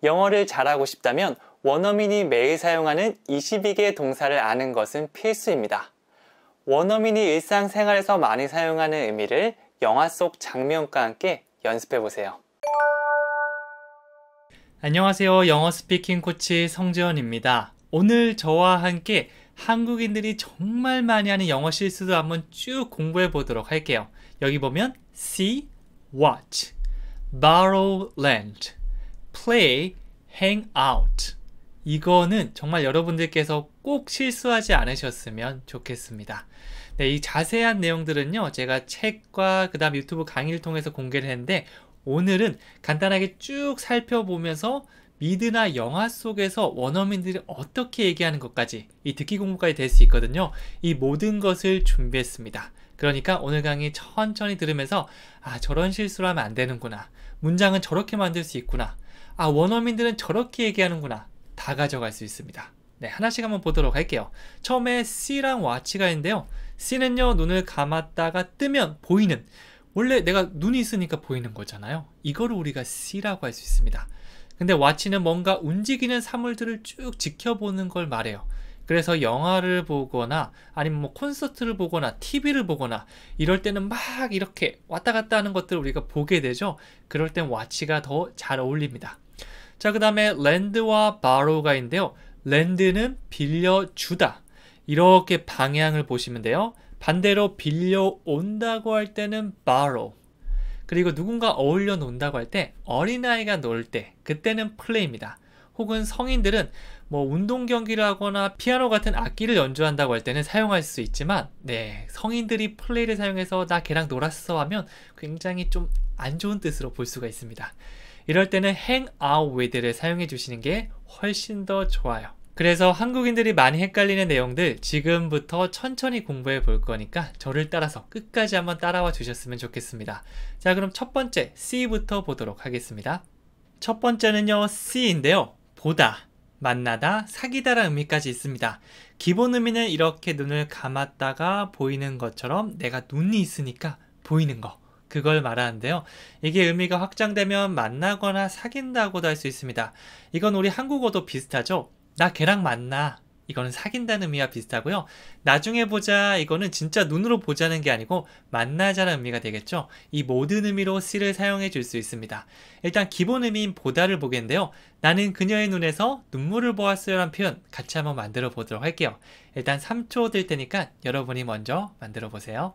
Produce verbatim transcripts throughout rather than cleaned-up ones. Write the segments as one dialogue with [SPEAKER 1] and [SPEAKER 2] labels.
[SPEAKER 1] 영어를 잘하고 싶다면 원어민이 매일 사용하는 이십이 개 동사를 아는 것은 필수입니다. 원어민이 일상생활에서 많이 사용하는 의미를 영화 속 장면과 함께 연습해보세요.
[SPEAKER 2] 안녕하세요. 영어 스피킹 코치 성재원입니다. 오늘 저와 함께 한국인들이 정말 많이 하는 영어 실수도 한번 쭉 공부해 보도록 할게요. 여기 보면 see, watch, borrow, lend, play, hang out. 이거는 정말 여러분들께서 꼭 실수하지 않으셨으면 좋겠습니다. 네, 이 자세한 내용들은요, 제가 책과 그 다음 유튜브 강의를 통해서 공개를 했는데, 오늘은 간단하게 쭉 살펴보면서 미드나 영화 속에서 원어민들이 어떻게 얘기하는 것까지, 이 듣기 공부까지 될 수 있거든요. 이 모든 것을 준비했습니다. 그러니까 오늘 강의 천천히 들으면서 아, 저런 실수를 하면 안 되는구나. 문장은 저렇게 만들 수 있구나. 아, 원어민들은 저렇게 얘기하는구나. 다 가져갈 수 있습니다. 네, 하나씩 한번 보도록 할게요. 처음에 see랑 watch가 있는데요. see는요, 눈을 감았다가 뜨면 보이는, 원래 내가 눈이 있으니까 보이는 거잖아요. 이거를 우리가 see라고 할 수 있습니다. 근데 watch는 뭔가 움직이는 사물들을 쭉 지켜보는 걸 말해요. 그래서 영화를 보거나 아니면 뭐 콘서트를 보거나 티비를 보거나 이럴 때는 막 이렇게 왔다 갔다 하는 것들을 우리가 보게 되죠. 그럴 땐 watch가 더 잘 어울립니다. 자, 그 다음에 lend와 borrow가 있는데요. lend는 빌려주다. 이렇게 방향을 보시면 돼요. 반대로 빌려온다고 할 때는 borrow. 그리고 누군가 어울려 논다고 할 때, 어린아이가 놀 때, 그때는 play입니다. 혹은 성인들은 뭐 운동 경기를 하거나 피아노 같은 악기를 연주한다고 할 때는 사용할 수 있지만, 네, 성인들이 play를 사용해서 나 걔랑 놀았어 하면 굉장히 좀 안 좋은 뜻으로 볼 수가 있습니다. 이럴 때는 hang out with를 사용해 주시는 게 훨씬 더 좋아요. 그래서 한국인들이 많이 헷갈리는 내용들 지금부터 천천히 공부해 볼 거니까 저를 따라서 끝까지 한번 따라와 주셨으면 좋겠습니다. 자, 그럼 첫 번째 see부터 보도록 하겠습니다. 첫 번째는요, see인데요. 보다, 만나다, 사귀다라는 의미까지 있습니다. 기본 의미는 이렇게 눈을 감았다가 보이는 것처럼 내가 눈이 있으니까 보이는 거, 그걸 말하는데요. 이게 의미가 확장되면 만나거나 사귄다고도 할 수 있습니다. 이건 우리 한국어도 비슷하죠. 나 걔랑 만나, 이거는 사귄다는 의미와 비슷하고요. 나중에 보자, 이거는 진짜 눈으로 보자는 게 아니고 만나자는 의미가 되겠죠. 이 모든 의미로 see를 사용해 줄 수 있습니다. 일단 기본 의미인 보다를 보겠는데요. 나는 그녀의 눈에서 눈물을 보았어요 라는 표현 같이 한번 만들어 보도록 할게요. 일단 삼 초 들 테니까 여러분이 먼저 만들어 보세요.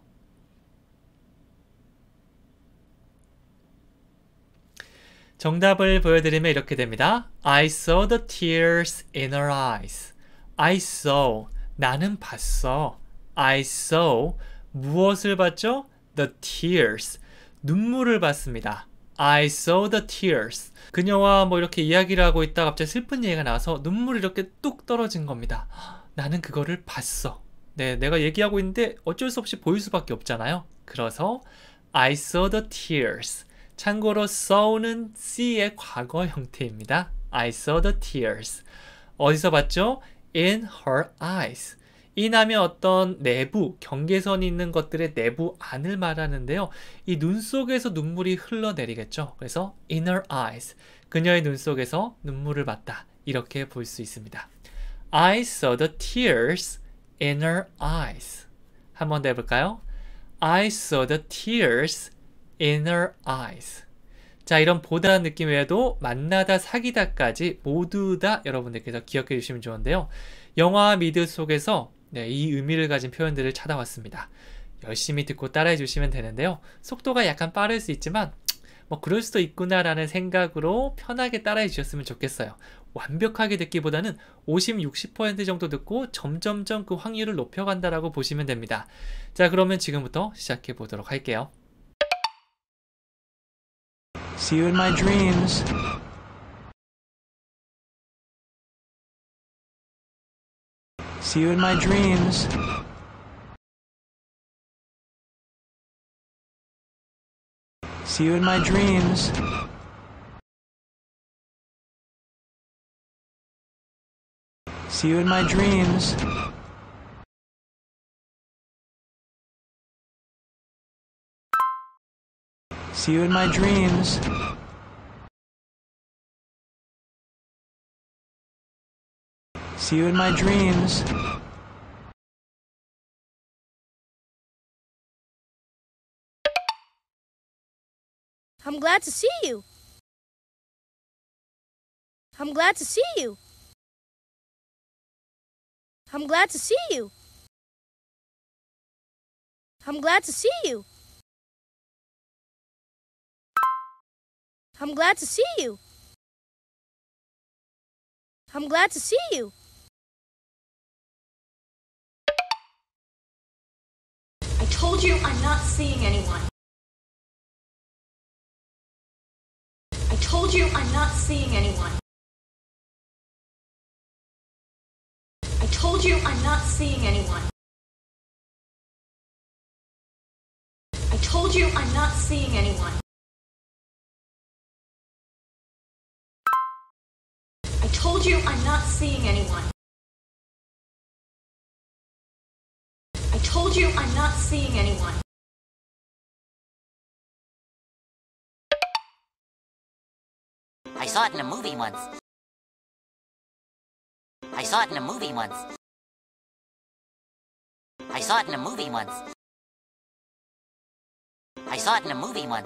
[SPEAKER 2] 정답을 보여드리면 이렇게 됩니다. I saw the tears in her eyes. I saw, 나는 봤어. I saw, 무엇을 봤죠? The tears, 눈물을 봤습니다. I saw the tears. 그녀와 뭐 이렇게 이야기를 하고 있다가 갑자기 슬픈 얘기가 나와서 눈물이 이렇게 뚝 떨어진 겁니다. 나는 그거를 봤어. 네, 내가 얘기하고 있는데 어쩔 수 없이 보일 수밖에 없잖아요. 그래서 I saw the tears. 참고로 saw는 see의 과거 형태입니다. I saw the tears. 어디서 봤죠? In her eyes. in 하면 어떤 내부, 경계선이 있는 것들의 내부 안을 말하는데요. 이 눈 속에서 눈물이 흘러내리겠죠. 그래서 in her eyes. 그녀의 눈 속에서 눈물을 봤다. 이렇게 볼 수 있습니다. I saw the tears in her eyes. 한 번 더 해볼까요? I saw the tears in her eyes. 자, 이런 보다는 느낌 외에도 만나다, 사귀다까지 모두 다 여러분들께서 기억해 주시면 좋은데요. 영화 미드 속에서 네, 이 의미를 가진 표현들을 찾아왔습니다. 열심히 듣고 따라해 주시면 되는데요. 속도가 약간 빠를 수 있지만 뭐 그럴 수도 있구나라는 생각으로 편하게 따라해 주셨으면 좋겠어요. 완벽하게 듣기보다는 오십, 육십 퍼센트 정도 듣고 점점점 그 확률을 높여간다라고 보시면 됩니다. 자, 그러면 지금부터 시작해 보도록 할게요.
[SPEAKER 3] See you in my dreams. See you in my dreams. See you in my dreams. See you in my dreams. See you in my dreams. See you in my dreams.
[SPEAKER 4] I'm glad to see you. I'm glad to see you. I'm glad to see you. I'm glad to see you. I'm glad to see you. I'm glad to see you.
[SPEAKER 5] I told you I'm not seeing anyone. I told you I'm not seeing anyone. I told you I'm not seeing anyone. I told you I'm not seeing anyone. I told you I'm not seeing anyone. I told you I'm not seeing anyone.
[SPEAKER 6] I saw it in a movie once. I saw it in a movie once. I saw it in a movie once. I saw it in a movie once.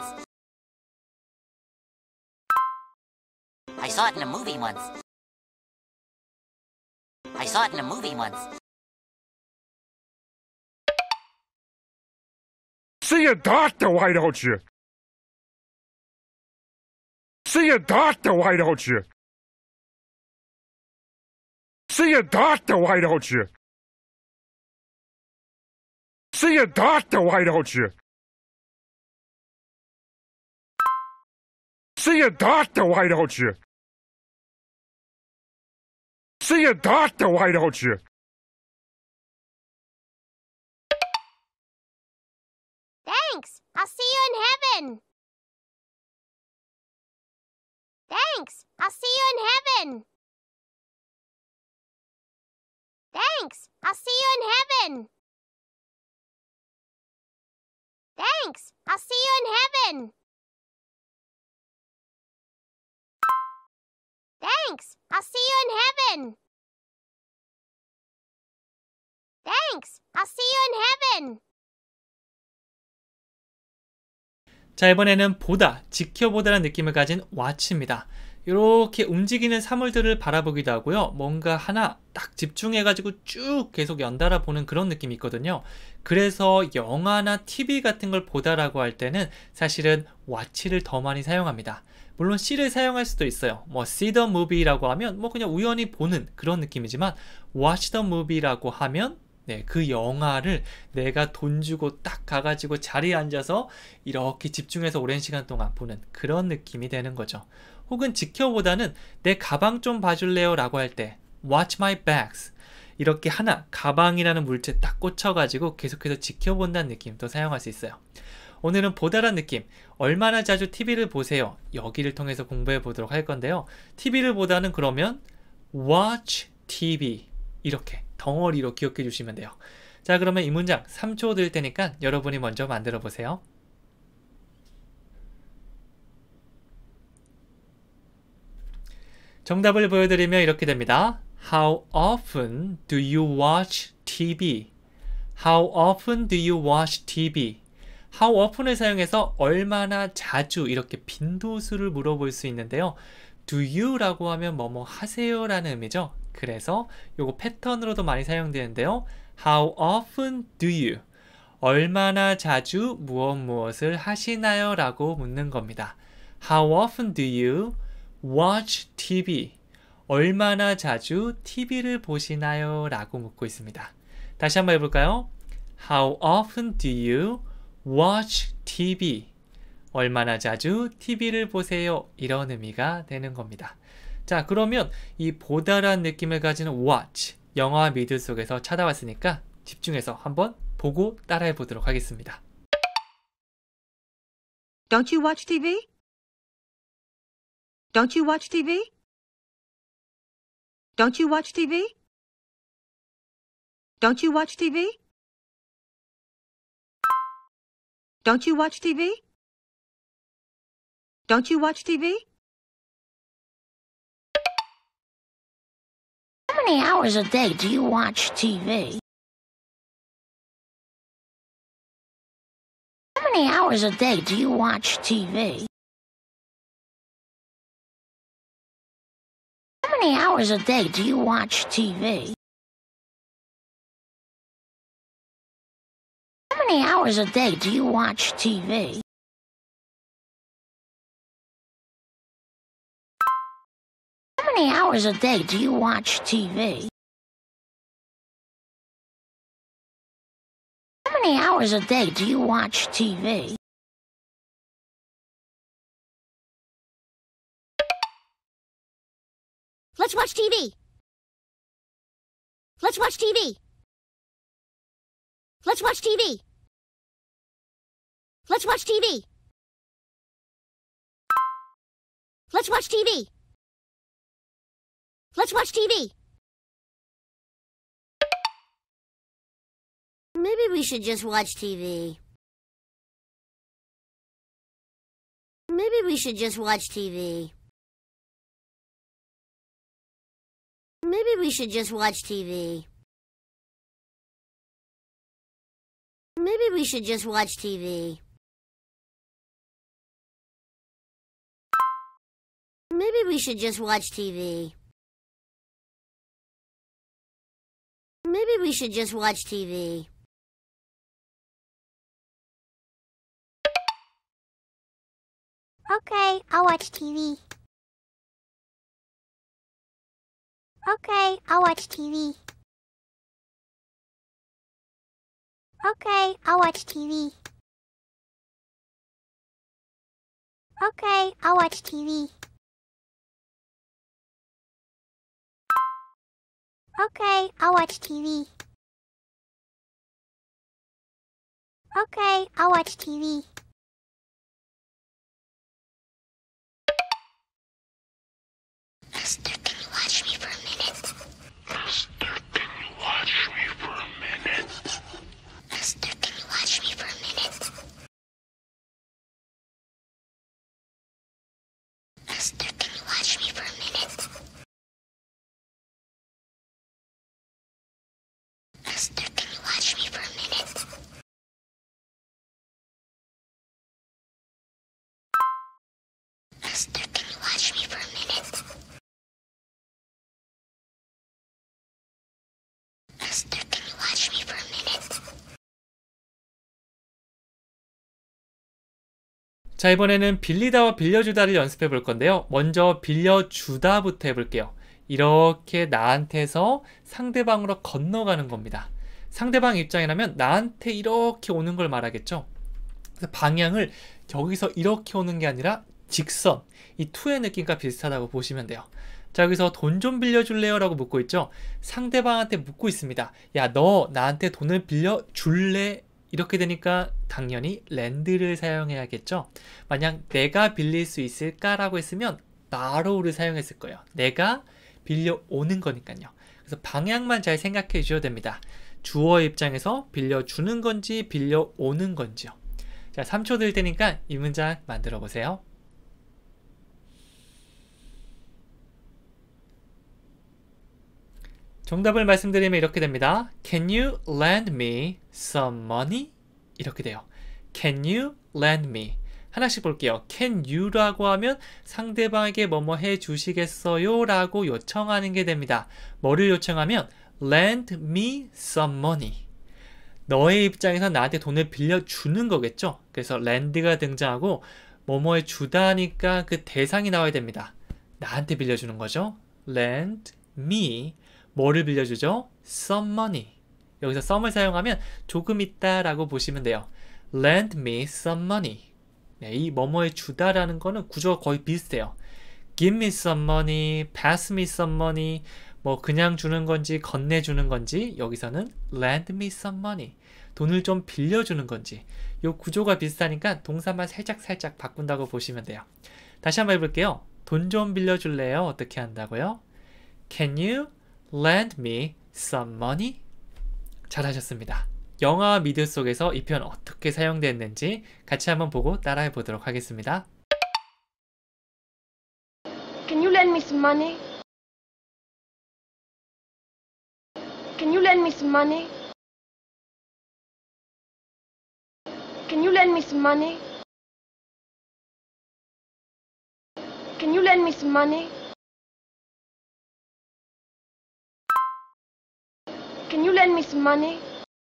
[SPEAKER 6] I saw it in a movie once. I saw it in a movie once.
[SPEAKER 7] See a doctor, why don't you? See a doctor, why don't you? See a doctor, why don't you? See a doctor, why don't you? See a doctor, why don't you? See a doctor, why don't you?
[SPEAKER 8] Thanks. I'll see you in heaven. Thanks. I'll see you in heaven. Thanks. I'll see you in heaven. Thanks. I'll see you in heaven. Thanks. I'll see you in heaven. Thanks. I'll see you in heaven.
[SPEAKER 2] 자, 이번에는 보다, 지켜보다라는 느낌을 가진 watch입니다. 이렇게 움직이는 사물들을 바라보기도 하고요. 뭔가 하나 딱 집중해가지고 쭉 계속 연달아 보는 그런 느낌이 있거든요. 그래서 영화나 티비 같은 걸 보다라고 할 때는 사실은 watch를 더 많이 사용합니다. 물론 C를 사용할 수도 있어요. 뭐 see the movie라고 하면 뭐 그냥 우연히 보는 그런 느낌이지만 watch the movie라고 하면 네, 그 영화를 내가 돈 주고 딱 가가지고 자리에 앉아서 이렇게 집중해서 오랜 시간 동안 보는 그런 느낌이 되는 거죠. 혹은 지켜보다는 내 가방 좀 봐줄래요? 라고 할 때 watch my bags 이렇게 하나 가방이라는 물체에 딱 꽂혀가지고 계속해서 지켜본다는 느낌도 사용할 수 있어요. 오늘은 보다란 느낌, 얼마나 자주 티비를 보세요? 여기를 통해서 공부해 보도록 할 건데요. 티비를 보다는 그러면 watch 티비 이렇게 덩어리로 기억해 주시면 돼요. 자, 그러면 이 문장 삼 초 드릴 테니까 여러분이 먼저 만들어 보세요. 정답을 보여드리면 이렇게 됩니다. How often do you watch 티비? How often do you watch 티비? How often을 사용해서 얼마나 자주 이렇게 빈도수를 물어볼 수 있는데요. Do you 라고 하면 뭐뭐 하세요 라는 의미죠. 그래서 요거 패턴으로도 많이 사용되는데요. How often do you? 얼마나 자주 무엇 무엇을 하시나요? 라고 묻는 겁니다. How often do you watch 티비? 얼마나 자주 티비를 보시나요? 라고 묻고 있습니다. 다시 한번 해볼까요? How often do you watch 티비? 얼마나 자주 티비를 보세요? 이런 의미가 되는 겁니다. 자, 그러면 이 보다란 느낌을 가지는 watch, 영어와 미드 속에서 찾아왔으니까 집중해서 한번 보고 따라해 보도록 하겠습니다.
[SPEAKER 9] Don't you watch 티비? Don't you watch 티비? Don't you watch 티비? Don't you watch 티비? Don't you watch 티비? Don't you watch 티비?
[SPEAKER 8] I'm many hours a day do you watch T V? How many hours a day do you watch T V? How many hours a day do you watch T V? How many hours a day do you watch T V? How many hours a day do you watch T V? How many hours a day do you watch T V?
[SPEAKER 4] Let's watch T V. Let's watch T V. Let's watch T V. Let's watch T V. Let's watch T V. Let's watch T V. Maybe we should just watch T V. Maybe we should just watch T V. Maybe we should just watch T V. Maybe we should just watch T V. Maybe we should just watch T V. Maybe we should just watch T V.
[SPEAKER 8] Okay, I'll watch T V. Okay, I'll watch T V. Okay, I'll watch T V. Okay, I'll watch T V. Okay, I'll watch T V. Okay, I'll watch T V. Esther, can you watch me for a minute?
[SPEAKER 7] Esther, can you watch me for a minute?
[SPEAKER 8] Esther, can you watch me for a minute? Esther, can you watch me for a minute? Esther, can you watch me for a minute? Esther, can you watch me for a minute? Esther, can you watch me for a minute?
[SPEAKER 2] 자, 이번에는 빌리다와 빌려주다를 연습해 볼 건데요. 먼저 빌려주다부터 해볼게요. 이렇게 나한테서 상대방으로 건너가는 겁니다. 상대방 입장이라면 나한테 이렇게 오는 걸 말하겠죠. 그래서 방향을 여기서 이렇게 오는 게 아니라 직선, 이 투의 느낌과 비슷하다고 보시면 돼요. 자, 여기서 돈 좀 빌려줄래요? 라고 묻고 있죠. 상대방한테 묻고 있습니다. 야, 너 나한테 돈을 빌려줄래? 이렇게 되니까 당연히 렌드를 사용해야겠죠. 만약 내가 빌릴 수 있을까? 라고 했으면 borrow를 사용했을 거예요. 내가 빌려오는 거니까요. 그래서 방향만 잘 생각해 주셔야 됩니다. 주어의 입장에서 빌려주는 건지 빌려오는 건지요. 자, 삼 초 드릴 테니까 이 문장 만들어 보세요. 정답을 말씀드리면 이렇게 됩니다. Can you lend me some money? 이렇게 돼요. Can you lend me? 하나씩 볼게요. Can you라고 하면 상대방에게 뭐뭐 해주시겠어요? 라고 요청하는 게 됩니다. 뭐를 요청하면 lend me some money. 너의 입장에서 나한테 돈을 빌려주는 거겠죠. 그래서 lend가 등장하고 뭐뭐 해주다니까 그 대상이 나와야 됩니다. 나한테 빌려주는 거죠. lend me 뭐를 빌려주죠? some money. 여기서 some을 사용하면 조금 있다 라고 보시면 돼요. lend me some money. 네, 이 뭐뭐에 주다라는 거는 구조가 거의 비슷해요. give me some money, pass me some money, 뭐 그냥 주는 건지 건네주는 건지 여기서는 lend me some money. 돈을 좀 빌려주는 건지 이 구조가 비슷하니까 동사만 살짝 살짝 바꾼다고 보시면 돼요. 다시 한번 해볼게요. 돈 좀 빌려줄래요? 어떻게 한다고요? Can you lend me some money? 잘하셨습니다. 영화와 미드 속에서 이 표현 어떻게 사용됐는지 같이 한번 보고 따라해 보도록 하겠습니다.
[SPEAKER 10] Can you lend me some money? Can you lend me some money? Can you lend me some money? Can you lend me some money? Can you lend me some money?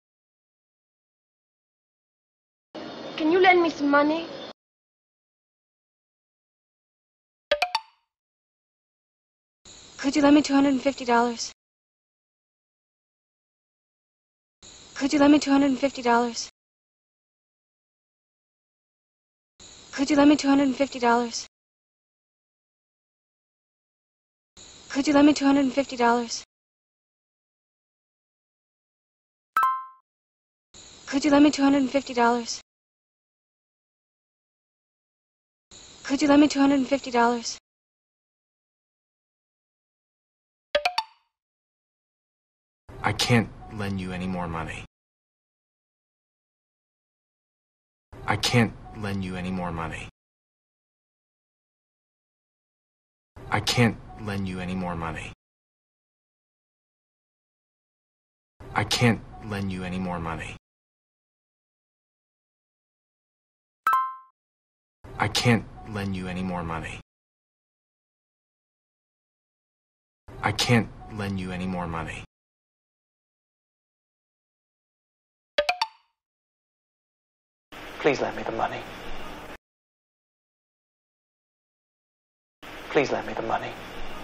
[SPEAKER 10] Can you lend me some money?
[SPEAKER 11] Could you lend me two hundred fifty dollars? Could you lend me two hundred fifty dollars? Could you lend me two hundred fifty dollars? Could you lend me two hundred fifty dollars? Could you lend me two hundred fifty dollars? Could you lend me two hundred fifty dollars?
[SPEAKER 12] I can't lend you any more money. I can't lend you any more money. I can't lend you any more money. I can't lend you any more money. I can't lend you any more money. I can't lend you any more money.
[SPEAKER 1] Please lend me the money. Please lend me the money.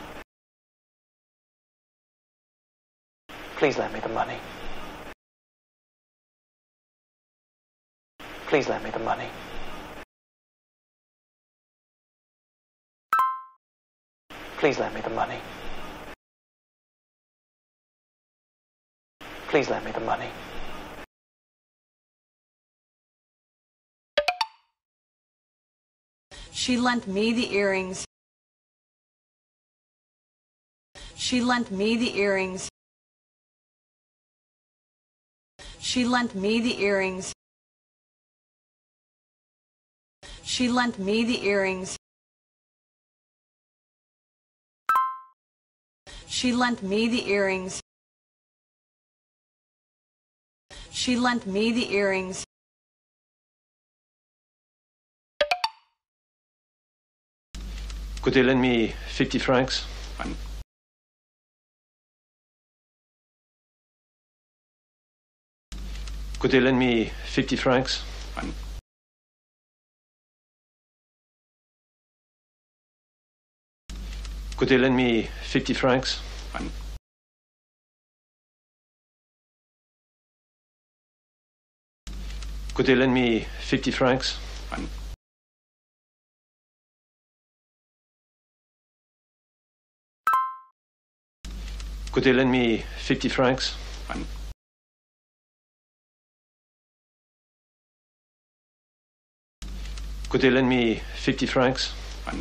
[SPEAKER 1] Please lend me the money. Please lend me the money. Please lend me the money. Please lend me the money.
[SPEAKER 13] She lent me the earrings. She lent me the earrings. She lent me the earrings. She lent me the earrings. She lent me the earrings. She lent me the earrings.
[SPEAKER 14] Could you lend me fifty francs? I'm... Could you lend me fifty francs? I'm... Could you lend me fifty francs? I'm... Could you lend me fifty francs? I'm... Could you lend me fifty francs? I'm... Could you lend me fifty francs? I'm...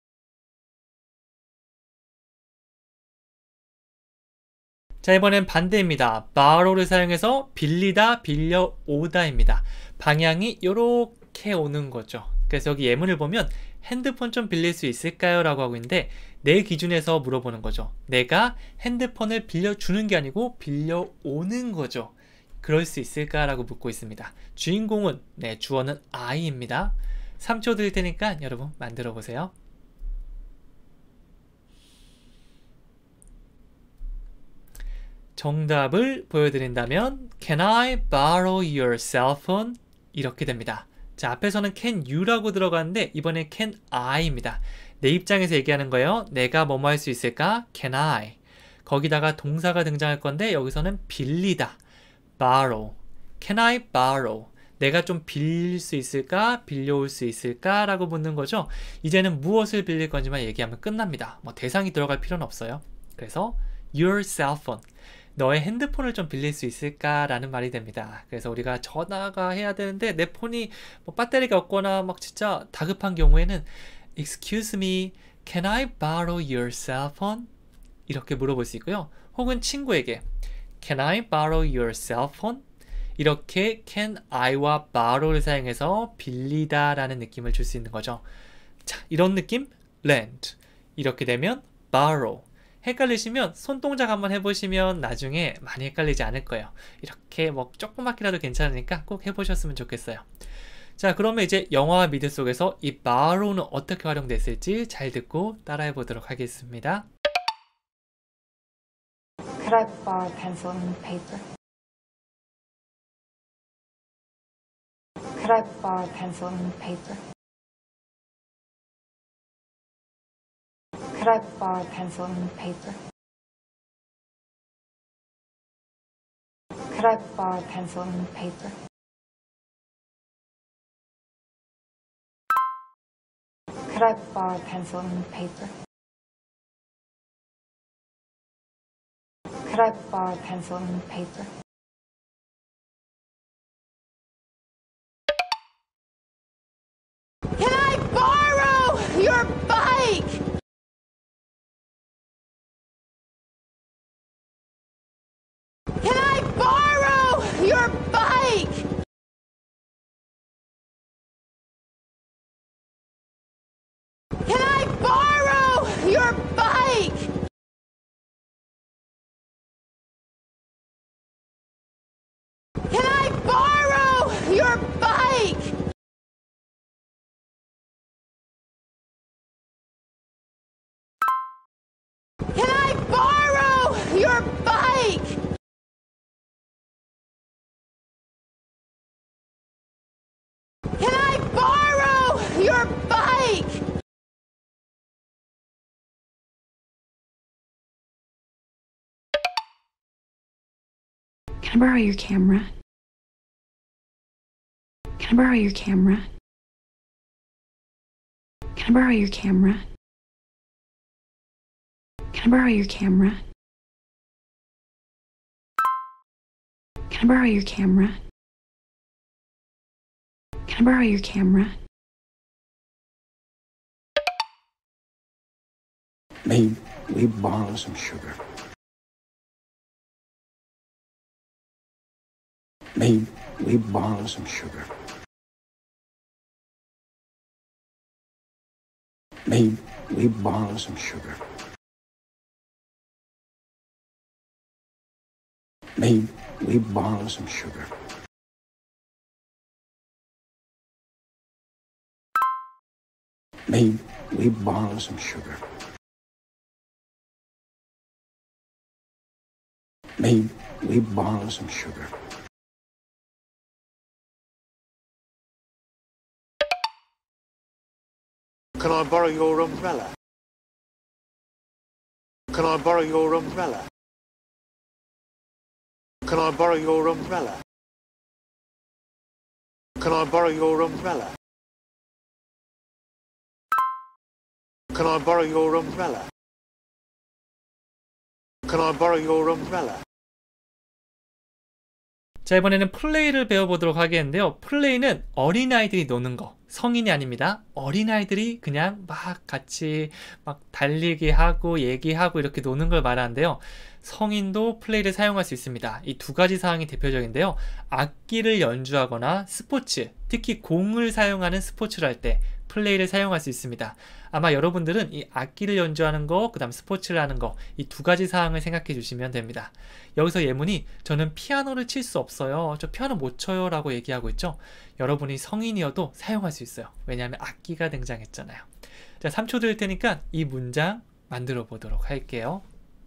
[SPEAKER 2] 자, 이번엔 반대입니다. borrow를 사용해서 빌리다, 빌려오다입니다. 방향이 이렇게 오는 거죠. 그래서 여기 예문을 보면 핸드폰 좀 빌릴 수 있을까요? 라고 하고 있는데 내 기준에서 물어보는 거죠. 내가 핸드폰을 빌려주는 게 아니고 빌려오는 거죠. 그럴 수 있을까? 라고 묻고 있습니다. 주인공은 네, 주어는 I입니다. 삼 초 드릴 테니까 여러분 만들어 보세요. 정답을 보여드린다면 Can I borrow your cell phone? 이렇게 됩니다. 자, 앞에서는 can you라고 들어가는데 이번엔 can I입니다. 내 입장에서 얘기하는 거예요. 내가 뭐뭐 할 수 있을까? Can I. 거기다가 동사가 등장할 건데 여기서는 빌리다. borrow. Can I borrow? 내가 좀 빌릴 수 있을까? 빌려올 수 있을까? 라고 묻는 거죠. 이제는 무엇을 빌릴 건지만 얘기하면 끝납니다. 뭐 대상이 들어갈 필요는 없어요. 그래서 your cell phone. 너의 핸드폰을 좀 빌릴 수 있을까? 라는 말이 됩니다. 그래서 우리가 전화가 해야 되는데 내 폰이 뭐 배터리가 없거나 막 진짜 다급한 경우에는 Excuse me, can I borrow your cell phone? 이렇게 물어볼 수 있고요. 혹은 친구에게 Can I borrow your cell phone? 이렇게 can I와 borrow를 사용해서 빌리다 라는 느낌을 줄 수 있는 거죠. 자, 이런 느낌? lend. 이렇게 되면 borrow. 헷갈리시면 손동작 한번 해보시면 나중에 많이 헷갈리지 않을 거예요. 이렇게 뭐 조그맣게라도 괜찮으니까 꼭 해보셨으면 좋겠어요. 자, 그러면 이제 영화와 미드 속에서 이 borrow는 어떻게 활용됐을지 잘 듣고 따라해 보도록 하겠습니다.
[SPEAKER 15] Could I borrow a pencil and paper? Could I borrow a pencil and paper? Could I borrow a pencil and paper? Could I borrow a pencil and paper? Could I borrow a pencil and paper? Could I borrow a pencil and paper?
[SPEAKER 16] Can I borrow your bike? Can I borrow your bike? Can I borrow your bike? Can I borrow your bike? Can I borrow your bike? Can I borrow your bike?
[SPEAKER 11] Can I borrow your camera? Can I borrow your camera? Can I borrow your camera? Can I borrow your camera? Can I borrow your camera? Can I borrow your camera?
[SPEAKER 17] May we borrow some sugar? May we borrow some sugar? May we borrow some sugar? May we borrow some sugar? May we borrow some sugar? May we borrow some sugar?
[SPEAKER 18] Can I borrow your umbrella? Can I borrow your umbrella? Can I borrow your umbrella? Can I borrow your umbrella? Can I borrow your umbrella? Can I borrow your umbrella?
[SPEAKER 2] 자, 이번에는 플레이를 배워보도록 하겠는데요. 플레이는 어린아이들이 노는 거, 성인이 아닙니다. 어린아이들이 그냥 막 같이 막 달리기 하고 얘기하고 이렇게 노는 걸 말하는데요. 성인도 플레이를 사용할 수 있습니다. 이 두 가지 사항이 대표적인데요. 악기를 연주하거나 스포츠, 특히 공을 사용하는 스포츠를 할 때 플레이를 사용할 수 있습니다. 아마 여러분들은 이 악기를 연주하는 거, 그 다음 스포츠를 하는 거, 이 두 가지 사항을 생각해 주시면 됩니다. 여기서 예문이 저는 피아노를 칠 수 없어요. 저 피아노 못 쳐요 라고 얘기하고 있죠. 여러분이 성인이어도 사용할 수 있어요. 왜냐하면 악기가 등장했잖아요. 자, 삼 초 드릴 테니까 이 문장 만들어 보도록 할게요.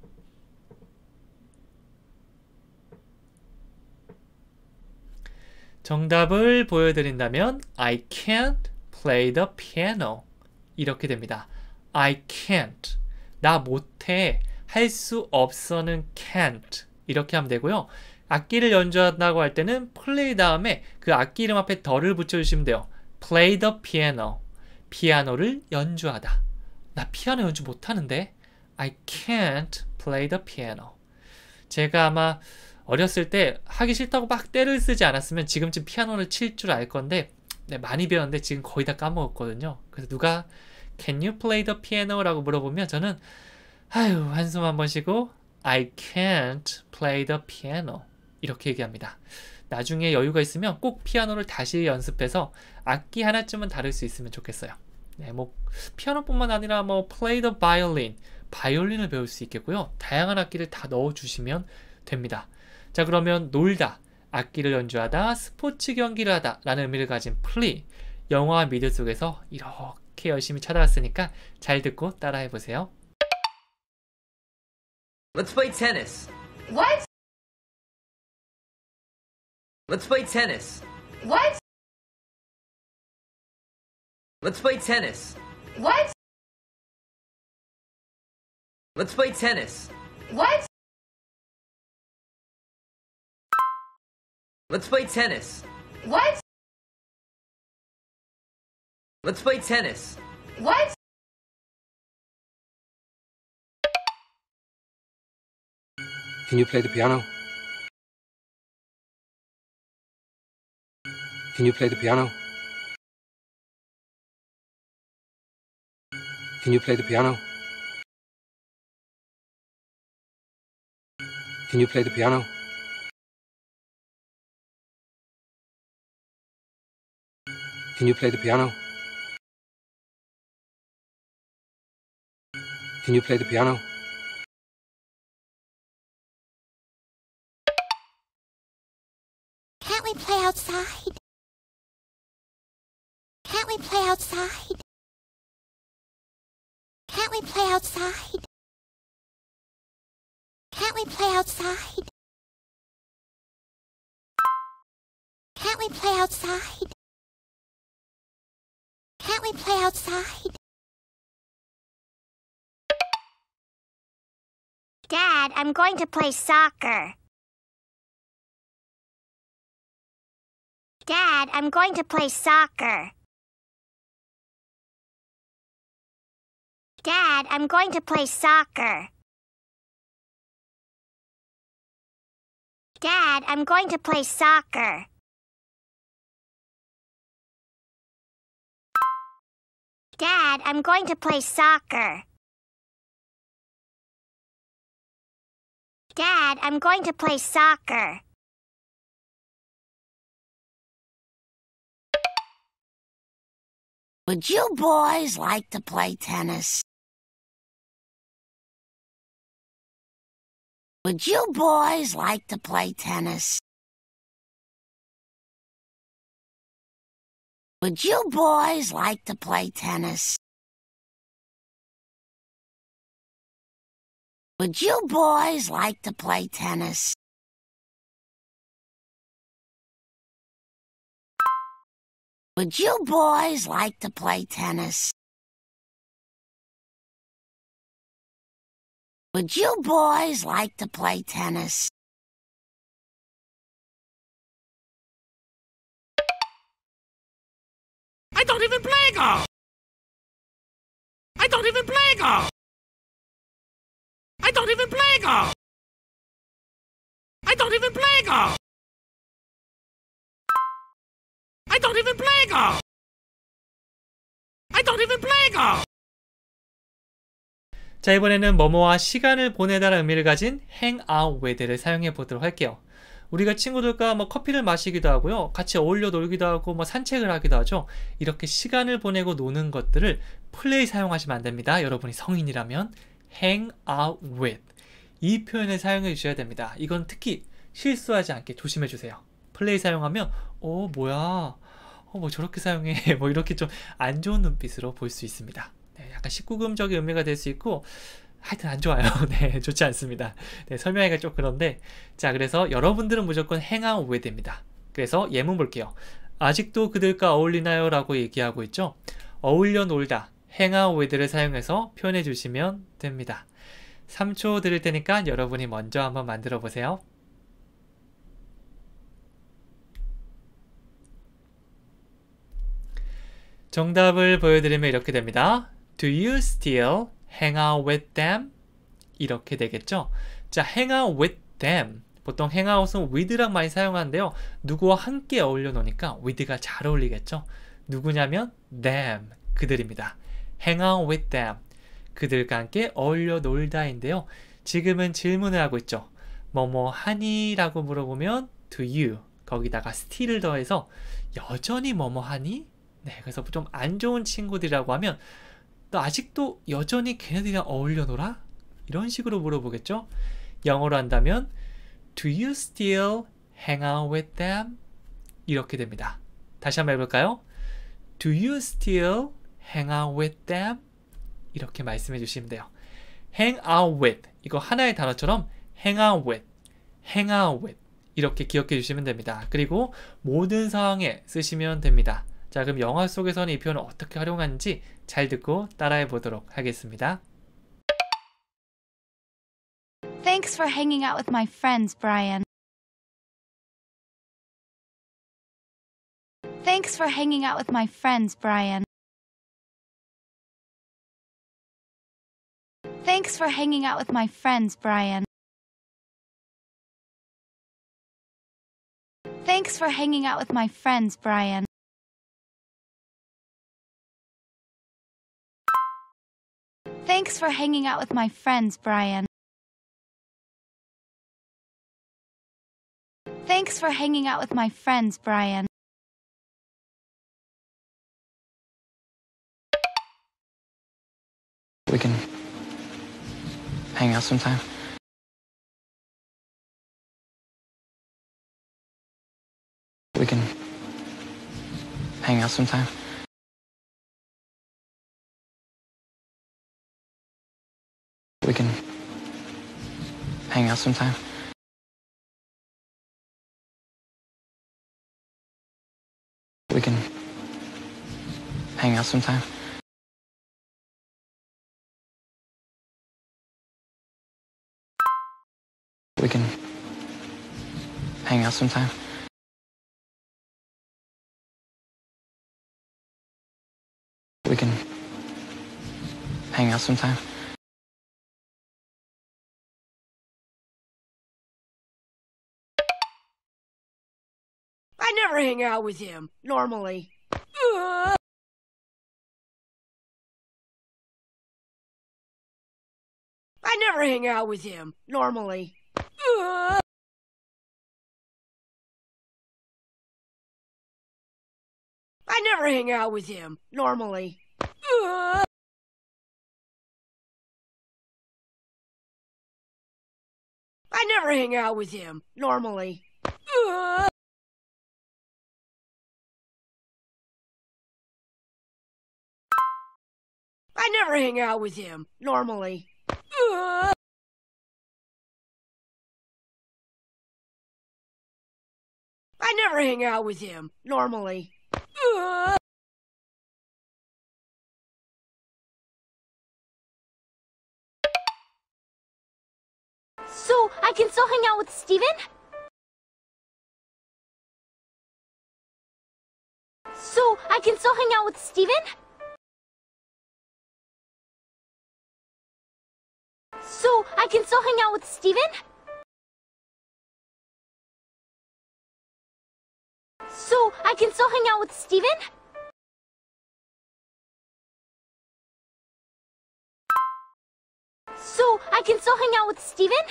[SPEAKER 2] 정답을 보여드린다면 I can't play the piano 이렇게 됩니다. I can't, 나 못해, 할 수 없어는 can't 이렇게 하면 되고요. 악기를 연주한다고 할 때는 play 다음에 그 악기 이름 앞에 더를 붙여주시면 돼요. play the piano, 피아노를 연주하다. 나 피아노 연주 못하는데 I can't play the piano. 제가 아마 어렸을 때 하기 싫다고 막 때를 쓰지 않았으면 지금쯤 피아노를 칠 줄 알 건데 네, 많이 배웠는데 지금 거의 다 까먹었거든요. 그래서 누가 Can you play the piano? 라고 물어보면 저는 아유 한숨 한번 쉬고 I can't play the piano 이렇게 얘기합니다. 나중에 여유가 있으면 꼭 피아노를 다시 연습해서 악기 하나쯤은 다룰 수 있으면 좋겠어요. 네, 뭐 피아노뿐만 아니라 뭐 play the violin, 바이올린을 배울 수 있겠고요. 다양한 악기를 다 넣어주시면 됩니다. 자, 그러면 놀다, 악기를 연주하다, 스포츠 경기를 하다 라는 의미를 가진 play, 영어와 미드 속에서 이렇게 열심히 찾아왔으니까 잘 듣고 따라해보세요.
[SPEAKER 19] Let's play tennis.
[SPEAKER 16] What?
[SPEAKER 19] Let's play tennis.
[SPEAKER 16] What?
[SPEAKER 19] Let's play tennis.
[SPEAKER 16] What?
[SPEAKER 19] Let's play tennis.
[SPEAKER 16] What?
[SPEAKER 19] Let's play tennis.
[SPEAKER 16] What?
[SPEAKER 19] Let's play tennis.
[SPEAKER 16] What?
[SPEAKER 12] Can you play the piano? Can you play the piano? Can you play the piano? Can you play the piano? Can you play the piano? Can you play the piano?
[SPEAKER 8] Can't we play outside? Can't we play outside? Can't we play outside? Can't we play outside? Can't we play outside? Can't we play outside? Dad, I'm going to play soccer. Dad, I'm going to play soccer. Dad, I'm going to play soccer. Dad, I'm going to play soccer. Dad, I'm going to play soccer. Dad, I'm going to play soccer.
[SPEAKER 6] Would you boys like to play tennis? Would you boys like to play tennis? Would you boys like to play tennis? Would you boys like to play tennis? Would you boys like to play tennis? Would you boys like to play tennis?
[SPEAKER 20] I don't even play golf! I don't even play golf! I don't even play golf! I don't even play golf! I don't even play golf! I don't even play golf!
[SPEAKER 2] 자, 이번에는 뭐뭐와 시간을 보내다라는 의미를 가진 hang out with를 사용해 보도록 할게요. 우리가 친구들과 뭐 커피를 마시기도 하고요. 같이 어울려 놀기도 하고 뭐 산책을 하기도 하죠. 이렇게 시간을 보내고 노는 것들을 play 사용하시면 안 됩니다. 여러분이 성인이라면 hang out with 이 표현을 사용해 주셔야 됩니다. 이건 특히 실수하지 않게 조심해 주세요. play 사용하면 어 뭐야 어 뭐 저렇게 사용해 뭐 이렇게 좀 안 좋은 눈빛으로 볼 수 있습니다. 네, 약간 십구 금적인 의미가 될 수 있고 하여튼 안 좋아요. 네, 좋지 않습니다. 네, 설명하기가 좀 그런데 자, 그래서 여러분들은 무조건 hang out with입니다. 그래서 예문 볼게요. 아직도 그들과 어울리나요? 라고 얘기하고 있죠. 어울려 놀다 hang out with를 사용해서 표현해 주시면 됩니다. 삼 초 드릴 테니까 여러분이 먼저 한번 만들어 보세요. 정답을 보여드리면 이렇게 됩니다. Do you still hang out with them? 이렇게 되겠죠. 자, hang out with them. 보통 hang out은 with랑 많이 사용하는데요. 누구와 함께 어울려 노니까 with가 잘 어울리겠죠. 누구냐면 them, 그들입니다. hang out with them. 그들과 함께 어울려 놀다인데요. 지금은 질문을 하고 있죠. 뭐뭐 하니? 라고 물어보면 do you, 거기다가 still을 더해서 여전히 뭐뭐 하니? 네, 그래서 좀 안 좋은 친구들이라고 하면 너 아직도 여전히 걔네들이랑 어울려 놀아? 이런 식으로 물어보겠죠? 영어로 한다면 Do you still hang out with them? 이렇게 됩니다. 다시 한번 해볼까요? Do you still hang out with them? 이렇게 말씀해 주시면 돼요. hang out with, 이거 하나의 단어처럼 hang out with, hang out with 이렇게 기억해 주시면 됩니다. 그리고 모든 상황에 쓰시면 됩니다. 자, 그럼 영화 속에서는 이 표현을 어떻게 활용하는지 잘 듣고 따라해 보도록 하겠습니다.
[SPEAKER 21] Thanks for hanging out with my friends, Brian. Thanks for hanging out with my friends, Brian. Thanks for hanging out with my friends, Brian. Thanks for hanging out with my friends, Brian. Thanks for hanging out with my friends, Brian. Thanks for hanging out with my friends, Brian.
[SPEAKER 22] We can hang out sometime. We can hang out sometime. We can hang out sometime. We can hang out sometime. We can hang out sometime. We can hang out sometime.
[SPEAKER 23] I never hang out with him, normally. Ugh. I never hang out with him, normally. Ugh. I never hang out with him, normally. Ugh. I never hang out with him, normally. Ugh. I never hang out with him, normally. Ugh. I never hang out with him, normally. Ugh.
[SPEAKER 8] So, I can still hang out with Steven? So, I can still hang out with Steven? So, I can still hang out with Steven? So, I can still hang out with Steven? So, I can still hang out with Steven?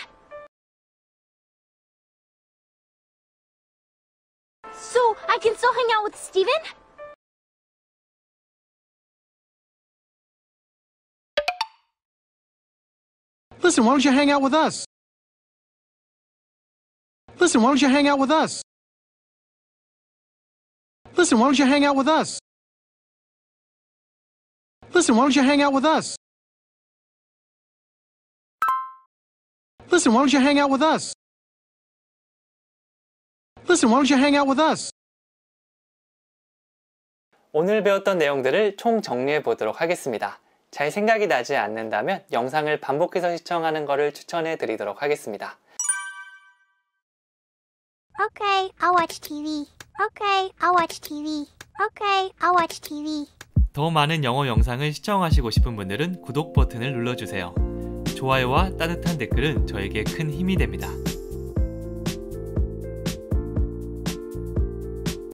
[SPEAKER 8] So, I can still hang out with Steven?
[SPEAKER 3] Listen, why don't you hang out with us? Listen, why don't you hang out with us? Listen, why don't you hang out with us? Listen, why don't you hang out with us? Listen, why don't you hang out with us? Listen, why don't you hang out with us?
[SPEAKER 1] 오늘 배웠던 내용들을 총 정리해 보도록 하겠습니다. 잘 생각이 나지 않는다면 영상을 반복해서 시청하는 것을 추천해 드리도록 하겠습니다.
[SPEAKER 8] Okay, I'll watch 티비. Okay, I'll watch 티비. Okay, I'll watch 티비.
[SPEAKER 2] 더 많은 영어 영상을 시청하시고 싶은 분들은 구독 버튼을 눌러주세요. 좋아요와 따뜻한 댓글은 저에게 큰 힘이 됩니다.